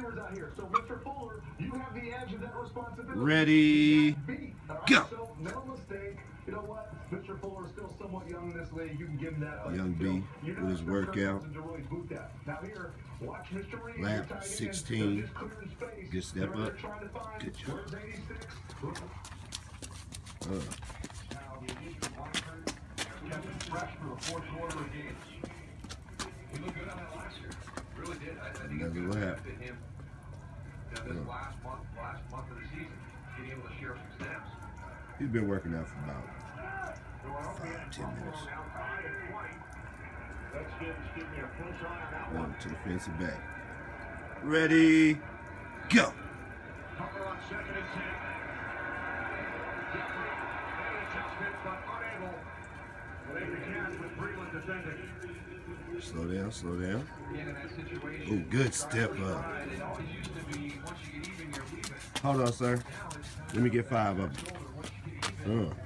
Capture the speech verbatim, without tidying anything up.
players out here. So, Mister Fuller, you have the edge of that responsibility. Ready, go. So, no mistake. You know what? Mister Fuller is still somewhat young in this league. You can give him that. Young B with his workout. Now here, watch Mister Reed. Lap sixteen. Good step up. Good job. Uh. Another lap. He's been working out for about five, ten minutes. One to the fence and back. Ready, go. Slow down, slow down. Oh, good step up. Hold on, sir. Let me get five of them. Uh.